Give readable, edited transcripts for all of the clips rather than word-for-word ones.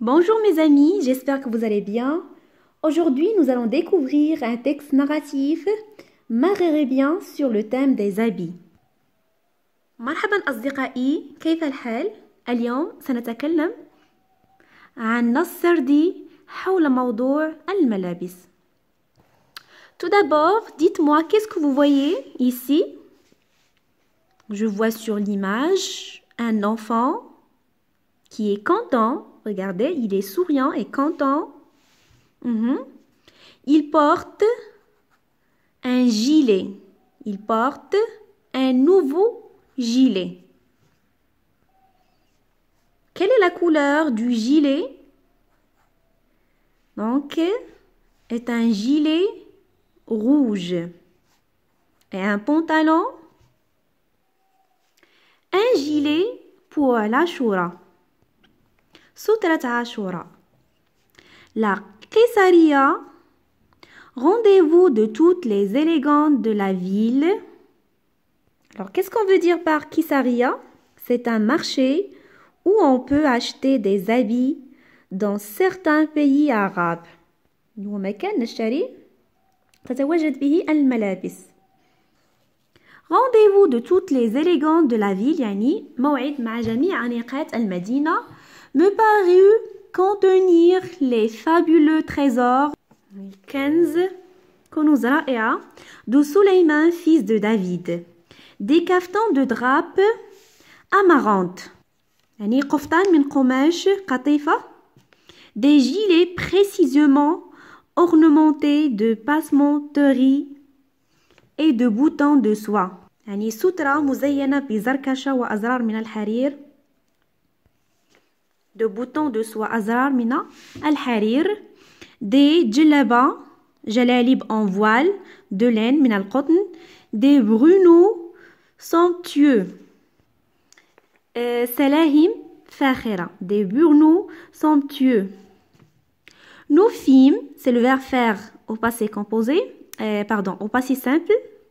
Bonjour mes amis, j'espère que vous allez bien. Aujourd'hui, nous allons découvrir un texte narratif maghrébien sur le thème des habits. مرحبا أصدقائي، كيف الحال؟ اليوم سنتكلم عن نص سردي حول موضوع الملابس. Tout d'abord, dites-moi, qu'est-ce que vous voyez ici? Je vois sur l'image un enfant qui est content. Regardez, il est souriant et content. Il porte un gilet. Il porte un nouveau gilet. Quelle est la couleur du gilet? Donc, est un gilet rouge. Et un pantalon? Un gilet pour l'Ashura. Soutrat Ashura. La Kessaria, rendez-vous de toutes les élégantes de la ville. Alors, qu'est-ce qu'on veut dire par Kessaria? C'est un marché où on peut acheter des habits dans certains pays arabes. هو مكان نشتري تتواجد به الملابس. Rendez-vous de toutes les élégantes de la ville يعني موعد مع جميع أنيقات المدينة me parut contenir les fabuleux trésors كنز كنوز رائعة de Suleiman fils de David, des cafetans de drap amarantes يعني قفطان من قماش قطيفة, des gilets précisément ornementés de passementeries et de boutons de soie يعني سترة مزينة بزركشة وأزرار من الحرير, de boutons de soie أزرار من الحرير, des جلاليب en voile de laine من القطن, des bruneaux somptueux سلاهم فاخرة, des bruneaux somptueux. Nous fîmes, c'est le verbe faire au passé composé, au passé simple.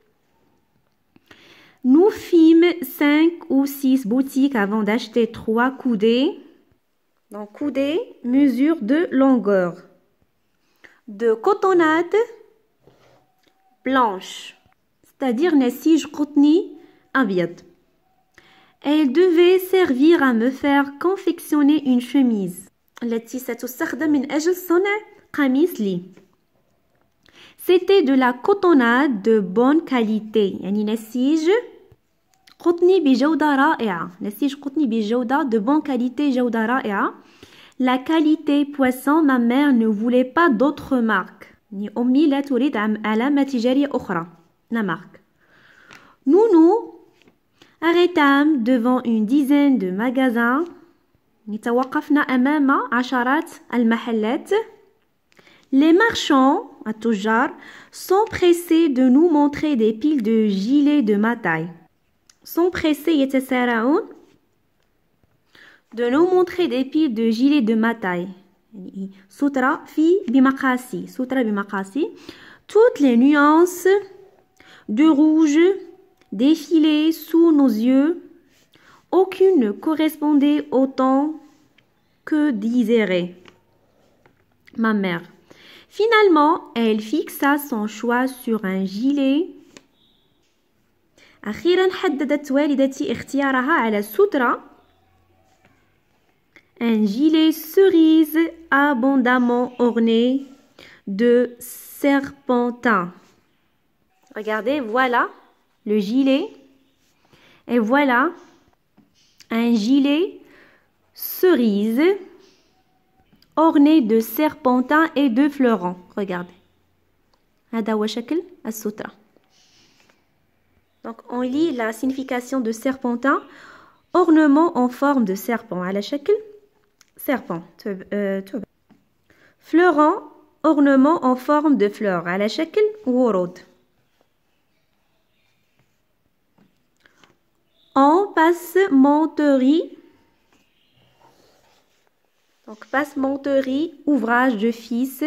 Nous fîmes 5 ou 6 boutiques avant d'acheter 3 coudées. Donc, coudées, mesure de longueur. De cotonnade blanche, c'est-à-dire nesige qutni abyad. Elle devait servir à me faire confectionner une chemise. التي ستستخدم من أجل صنع قميص لي. C'était de la cotonnade de bonne qualité. يعني نسيج قطني بجودة رائعة. نسيج قطني بجودة de bonne qualité, جودة رائعة. La qualité poisson, ma mère ne voulait pas d'autres marques. يعني أمي لا تريد علامة تجارية أخرى. La marque. Nous arrêtâmes devant une dizaine de magasins. توقفنا أمام عشرات المحلات. Les marchands, التجار, sont pressés de nous montrer des piles de gilets de ma taille. Sont pressés يتسارعون de nous montrer des piles de gilets de ma taille. سترة في بمقاسي. سترة بمقاسي. Toutes les nuances de rouge défilaient sous nos yeux. Aucune ne correspondait au ton que désirait ma mère. Finalement, elle fixa son choix sur un gilet. أخيرا حددت والدتي اختيارها على سترة. Un gilet cerise abondamment orné de serpentins. Regardez, voilà le gilet. Et voilà un gilet cerise orné de serpentins et de fleurons. Regardez. هذا هو شكل السترة. Donc on lit la signification de serpentin, ornement en forme de serpent. على شكل serpent. Fleurons, ornement en forme de fleur. على شكل ورود. En passementerie. Donc, passementerie, ouvrage de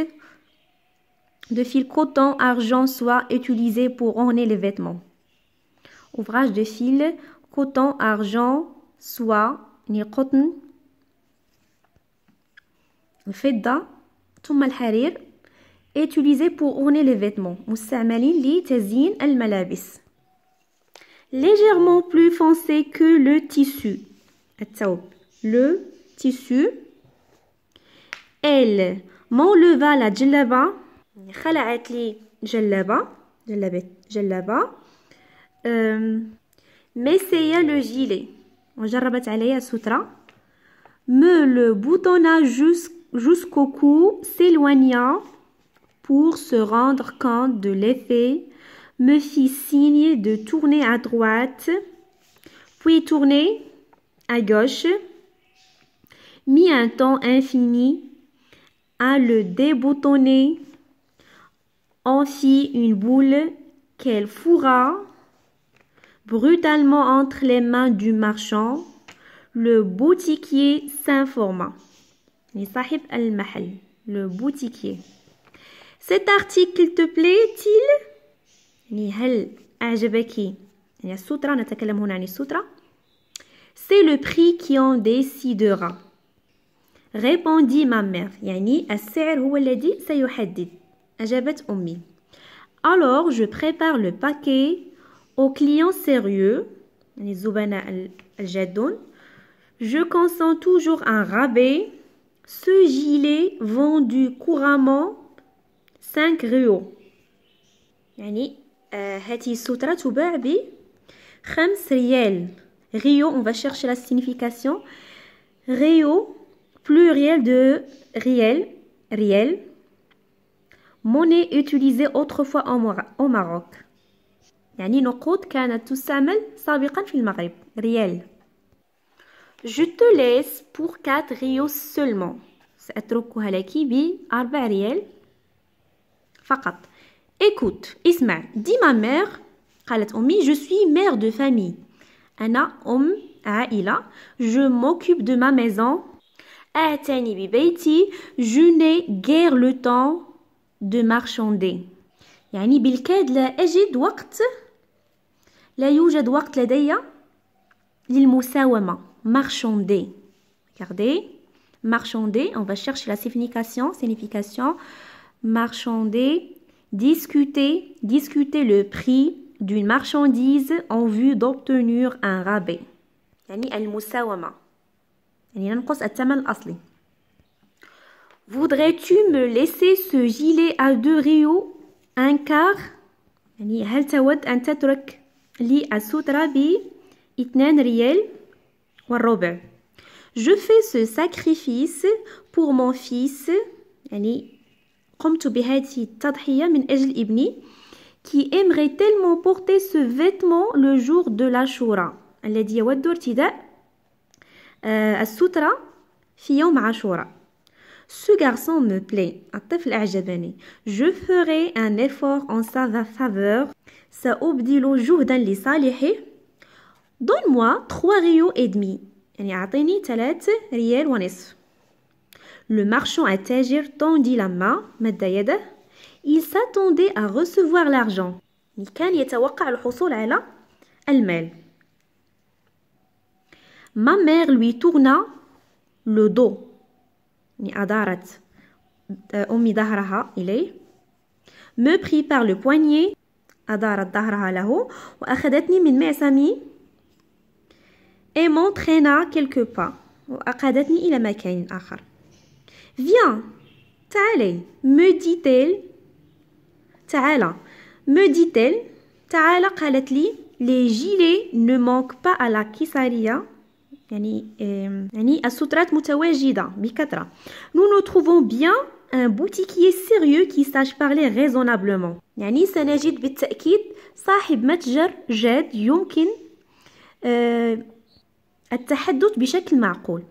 fil coton, argent, soie utilisé pour orner les vêtements. Ouvrage de fil, coton, argent, soie, ni cotton, الفضة ثم الحرير utilisé pour orner les vêtements مستعملين لتزيين الملابس légèrement plus foncé que le tissu الثوب le tissu elle m'enleva la جلابة خلعت لي جلابة m'essaya le gilet وجربت عليا السترة me le boutonna jusqu'au cou s'éloigna pour se rendre compte de l'effet, me fit signe de tourner à droite, puis tourner à gauche, mit un temps infini à le déboutonner, en fit une boule qu'elle fourra brutalement entre les mains du marchand. Le boutiquier s'informa. صاحب المحل, le boutiquier. Cet article te plaît-il؟ يعني هل أعجبك؟ يعني السترة نتكلم هنا عن السترة. C'est le prix qui en décidera. Répondit ma mère. يعني السعر هو الذي سيحدد. أجابت أمي. Alors je prépare le paquet aux clients sérieux. يعني الزبناء الجادون. Je consens toujours un rabais. Ce gilet vendu couramment 5 ريو يعني هذه السترة تباع ب 5 ريال ريو on va chercher la signification ريو pluriel de riel monnaie utilisée autrefois au Maroc يعني نقود كانت تستعمل سابقا في المغرب ريال Je te laisse pour 4 ريو seulement سأتركها لك ب 4 ريال فقط. Écoute, اسمع, dit ma mère, قالت أمي, je suis mère de famille. أنا عائلة, je m'occupe de ma maison. أعتني ببيتي, je n'ai guère le temps de marchander. يعني بالكاد لا أجد وقت, لا يوجد وقت لدي للمساومة. Marchander. Regardez, marchander, on va chercher la signification. Marchander, discuter le prix d'une marchandise en vue d'obtenir un rabais. يعني المساومة. يعني ننقص الثمن الأصلي. Voudrais-tu me laisser ce gilet à 2 ريو un quart؟ يعني هل تود أن تترك لي السترة ب 2 ريال والربع؟ Je fais ce sacrifice pour mon fils. يعني قمت بهذه التضحية من أجل ابني qui aimerait tellement porter ce vêtement le jour de l'Ashura الذي يود ارتداء السترة في يوم عاشوراء. Ce garçon me plaît. الطفل أعجبني. Je ferai un effort en sa faveur. سأبذل جهدا لصالحه. Donne-moi 3 ريو et demi. يعني أعطيني 3 ريال ونصف. Le marchand التاجر tendit la main, مد يده. Il s'attendait à recevoir l'argent. كان يتوقع الحصول على المال. Ma mère lui tourna le dos. يعني أدارت أمي ظهرها إليه. Me prit par le poignet. أدارت ظهرها له وأخذتني من معصمي. Et m'entraîna quelques pas. وأقادتني إلى مكان آخر. Viens, تعالي, me dit-elle. تعالى, me dit-elle. تعالى قالت لي. Les gilets ne manquent pas à la Kisaria. يعني السترات متواجدة بكثرة. Nous nous trouvons bien un boutiquier sérieux qui sache parler raisonnablement. يعني سنجد بالتأكيد صاحب متجر جاد يمكن التحدث بشكل معقول.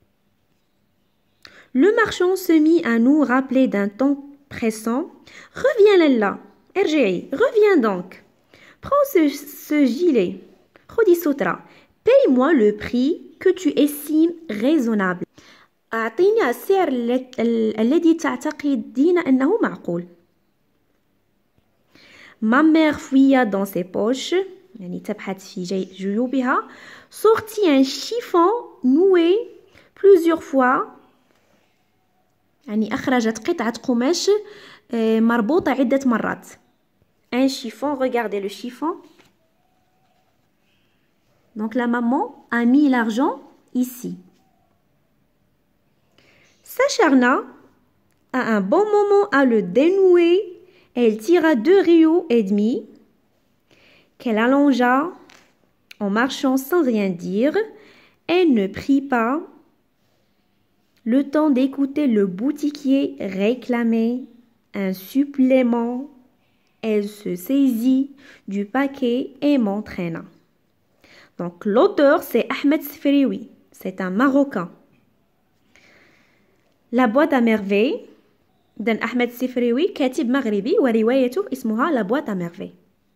Le marchand se mit à nous rappeler d'un ton pressant. Reviens Lalla, ارجعي, reviens donc. Prends ce gilet. خدي سترة. Paye-moi le prix que tu estimes raisonnable. أعطيني السعر الذي تعتقدين أنه معقول. Ma mère fouilla dans ses poches. يعني تبحث في جيوبها. Sortit un chiffon noué plusieurs fois. يعني أخرجت قطعة قماش مربوطة عدة مرات. Un chiffon, regardez le chiffon. Donc la maman a mis l'argent ici. Sacharna a un bon moment à le dénouer. Elle tira 2 riaux et demi qu'elle allongea en marchant sans rien dire. Elle ne prit pas le temps d'écouter le boutiquier réclamer un supplément. Elle se saisit du paquet et m'entraîna. Donc l'auteur c'est Ahmed Sefrioui, c'est un Marocain. La boîte à merveilles d'un Ahmed Sefrioui كاتب مغربي وروايته اسمها La boîte à merveilles.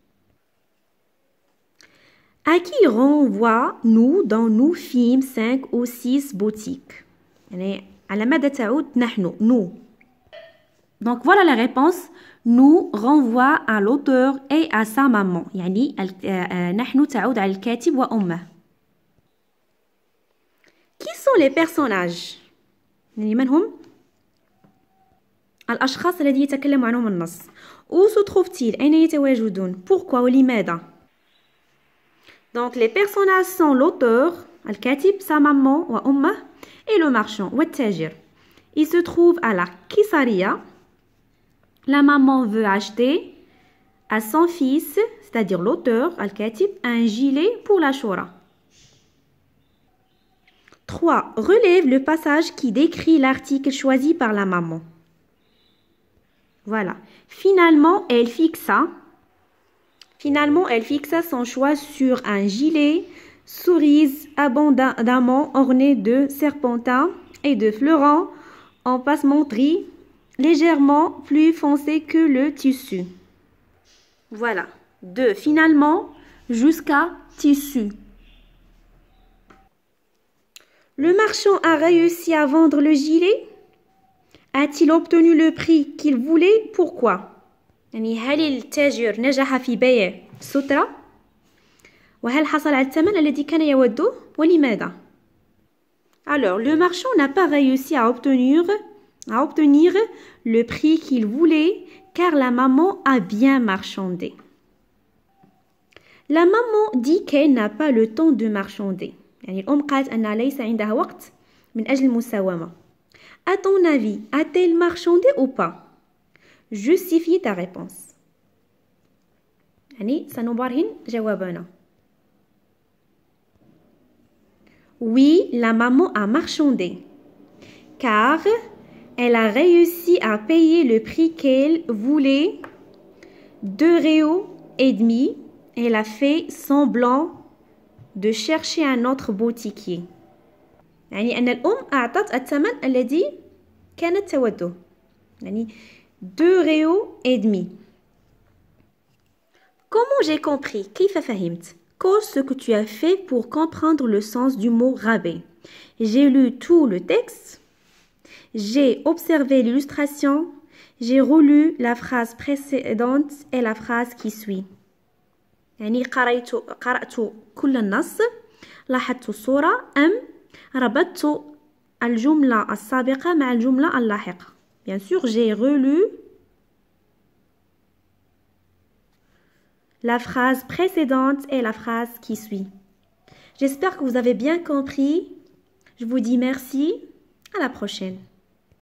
À qui renvoie-nous dans nos films 5 ou 6 boutiques? يعني على ماذا تعود نحن nous. Donc voilà la réponse. Nous renvoie à l'auteur et à sa maman. يعني نحن تعود على الكاتب وأمه. Qui sont les personnages؟ يعني من هم الأشخاص الذين يتكلم عنهم النص. Où se trouvent-ils؟ أين يتواجدون؟ Pourquoi ولماذا؟ Donc les personnages sont l'auteur, الكاتب, sa maman وأمه et le marchand والتاجر. Il se trouve à la Kisaria. La maman veut acheter à son fils, c'est-à-dire l'auteur, al-Katib, un gilet pour la Shura. 3. Relève le passage qui décrit l'article choisi par la maman. Voilà. Finalement, elle fixa son choix sur un gilet cerise abondamment orné de serpentins et de fleurons en passementerie légèrement plus foncé que le tissu. Voilà. 2. Finalement, jusqu'à tissu. Le marchand a réussi à vendre le gilet? A-t-il obtenu le prix qu'il voulait? Pourquoi؟ يعني هل التاجر نجح في بيع سترة؟ وهل حصل على الثمن الذي كان يوده؟ ولماذا؟ Alors, le marchand n'a pas réussi à obtenir le prix qu'il voulait car la maman a bien marchandé. La maman dit qu'elle n'a pas le temps de marchander. يعني الأم قالت أنها ليس عندها وقت من أجل المساومة. À ton avis, a-t-elle marchandé ou pas? Justifie ta réponse. يعني سنبرهن جوابنا. Oui, la maman a marchandé car elle a réussi à payer le prix qu'elle voulait, 2 riaux et demi. Elle a fait semblant de chercher un autre boutiquier. يعني أن الأم أعطت الثمن الذي كانت توده. يعني 2 riaux et demi. Comment j'ai compris? كيف فهمت? Cause ce que tu as fait pour comprendre le sens du mot rabais. J'ai lu tout le texte. J'ai observé l'illustration. J'ai relu la phrase précédente et la phrase qui suit. يعني قرأت كل النص. لاحظت الصورة أم ربطت الجملة السابقة مع الجملة اللاحقة. Bien sûr, j'ai relu la phrase précédente et la phrase qui suit. J'espère que vous avez bien compris. Je vous dis merci. À la prochaine.